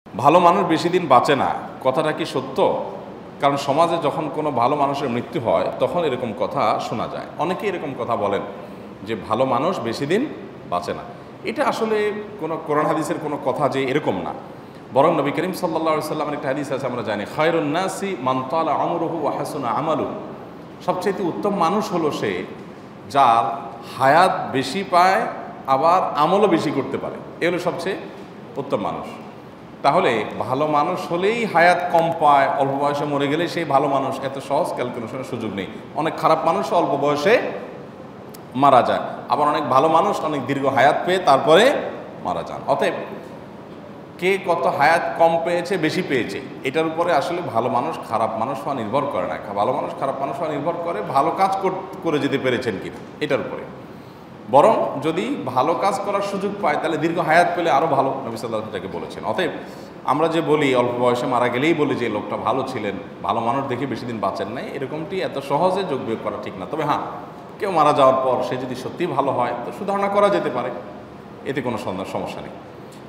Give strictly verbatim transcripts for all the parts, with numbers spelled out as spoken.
ভালো মানুষ বেশি দিন বাঁচে না, কথাটা কি সত্য? কারণ সমাজে যখন কোনো ভালো মানুষের মৃত্যু হয় তখন এরকম কথা শোনা যায়। অনেকেই এরকম কথা বলেন যে ভালো মানুষ বেশি দিন বাঁচে না। এটা আসলে কোনো কোরআন হাদিসের কোনো কথা যে এরকম না, বরং নবী করিম সাল্লাল্লাহু আলাইহি সাল্লামের একটা হাদিস আছে, আমরা জানি খায়রুন নাসি মান তালা আমরুহু ওয়া হাসুনা আমালু। সবচেয়ে উত্তম মানুষ হলো সে যার হায়াত বেশি পায় আবার আমলও বেশি করতে পারে, এ হলো সবচেয়ে উত্তম মানুষ। তাহলে ভালো মানুষ হলেই হায়াত কম পায়, অল্প বয়সে মরে গেলে সেই ভালো মানুষ, এত সহজ ক্যালকুলেশনের সুযোগ নেই। অনেক খারাপ মানুষ অল্প বয়সে মারা যায়, আবার অনেক ভালো মানুষ অনেক দীর্ঘ হায়াত পেয়ে তারপরে মারা যান। অতএব কে কত হায়াত কম পেয়েছে বেশি পেয়েছে এটার উপরে আসলে ভালো মানুষ খারাপ মানুষ হওয়া নির্ভর করে না। ভালো মানুষ খারাপ মানুষ হওয়া নির্ভর করে ভালো কাজ করে যেতে পেরেছেন কিনা এটার উপরে। বরং যদি ভালো কাজ করার সুযোগ পায় তাহলে দীর্ঘ হায়াত পেলে আরও ভালো, নবী সাল্লাল্লাহু আলাইহি ওয়াসাল্লাম বলেছেন। অতএব আমরা যে বলি অল্প বয়সে মারা গেলেই বলি যে লোকটা ভালো ছিলেন, ভালো মানুষ দেখে বেশি দিন বাঁচেন নাই, এরকমটি এত সহজে যোগ বিয়োগ করা ঠিক না। তবে হ্যাঁ, কেউ মারা যাওয়ার পর সে যদি সত্যিই ভালো হয় তো সুধারণা করা যেতে পারে, এতে কোনো সমস্যা নেই।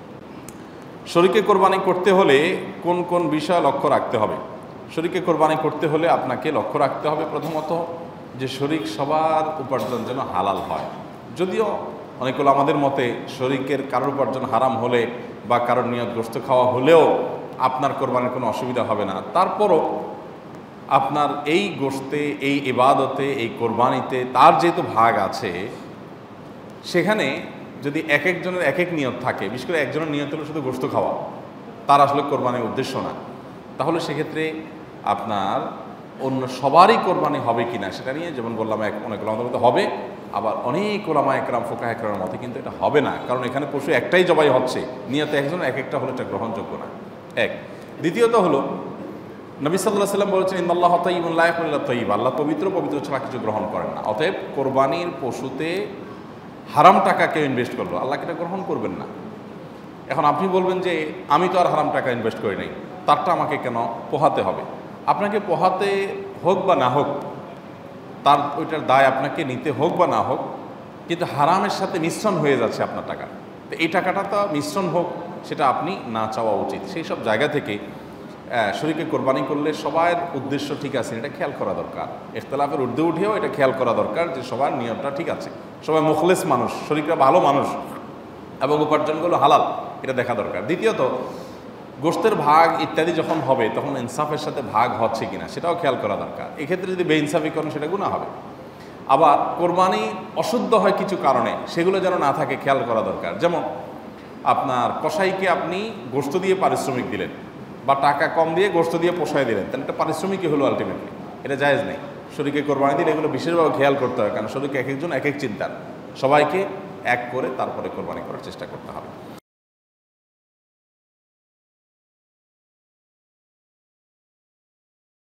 শরীকে কোরবানি করতে হলে কোন কোন বিষয় লক্ষ্য রাখতে হবে? শরীকে কোরবানি করতে হলে আপনাকে লক্ষ্য রাখতে হবে প্রথমত যে শরীক সবার উপার্জন যেন হালাল হয়। যদিও অনেকগুলো আমাদের মতে শরীকের কারোর উপার্জন হারাম হলে বা কারোর নিয়ত গোশত খাওয়া হলেও আপনার কোরবানির কোনো অসুবিধা হবে না, তারপরও আপনার এই গোশতে, এই ইবাদতে, এই কোরবানিতে তার যেহেতু ভাগ আছে, সেখানে যদি এক একজনের এক এক নিয়ত থাকে, বিশেষ করে একজনের নিয়ত হলো শুধু গোশত খাওয়া, তার আসলে কোরবানির উদ্দেশ্য না, তাহলে সেক্ষেত্রে আপনার অন্য সবারই কোরবানি হবে কি না সেটা নিয়ে, যেমন বললাম, এক অনেক ওলামাদের মতে হবে, আবার অনেক ওলামা একরাম ফুকাহা একরামের মতে কিন্তু এটা হবে না, কারণ এখানে পশু একটাই জবাই হচ্ছে, নিয়ত একজন এক একটা হলে এটা গ্রহণযোগ্য না। এক। দ্বিতীয়ত হলো নবী সাল্লাল্লাহু আলাইহি ওয়াসাল্লাম বলেছেন ইন্নাল্লাহা তাইয়্যিবুন লা ইয়াকবালু ইল্লা তাইয়্যিবা, আল্লাহ পবিত্র, পবিত্র ছাড়া কিছু গ্রহণ করেন না। অতএব কোরবানির পশুতে হারাম টাকা কেউ ইনভেস্ট করলো, আল্লাহকে এটা গ্রহণ করবেন না। এখন আপনি বলবেন যে আমি তো আর হারাম টাকা ইনভেস্ট করি নাই, তারটা আমাকে কেন পোহাতে হবে? আপনাকে পোহাতে হোক বা না হোক, তার ওইটার দায় আপনাকে নিতে হোক বা না হোক, কিন্তু হারামের সাথে মিশ্রণ হয়ে যাচ্ছে আপনার টাকা, তো এই টাকাটা তো মিশ্রণ হোক সেটা আপনি না চাওয়া উচিত। সেই সব জায়গা থেকে শরীকে কোরবানি করলে সবার উদ্দেশ্য ঠিক আছে এটা খেয়াল করা দরকার। ইখতিলাফের ঊর্ধ্বে উঠেও এটা খেয়াল করা দরকার যে সবার নিয়তটা ঠিক আছে, সবাই মুখলেস মানুষ, শরীকরা ভালো মানুষ এবং উপার্জনগুলো হালাল, এটা দেখা দরকার। দ্বিতীয়ত গোশতের ভাগ ইত্যাদি যখন হবে তখন ইনসাফের সাথে ভাগ হচ্ছে কিনা সেটাও খেয়াল করা দরকার। এক্ষেত্রে যদি বেইনসাফি করেন সেটা গুনাহ হবে। আবার কোরবানি অশুদ্ধ হয় কিছু কারণে, সেগুলো যেন না থাকে খেয়াল করা দরকার। যেমন আপনার কসাইকে আপনি গোশত দিয়ে পারিশ্রমিক দিলেন বা টাকা কম দিয়ে গোশত দিয়ে পোষায় দিলেন, তাহলে একটা পারিশ্রমিকই হলো আলটিমেটলি, এটা জায়েজ নেই। শরীকে কোরবানি দিলে এগুলো বিশেষভাবে খেয়াল করতে হবে, কারণ শরীকে এক একজন এক এক চিন্তার, সবাইকে এক করে তারপরে কোরবানি করার চেষ্টা করতে হবে।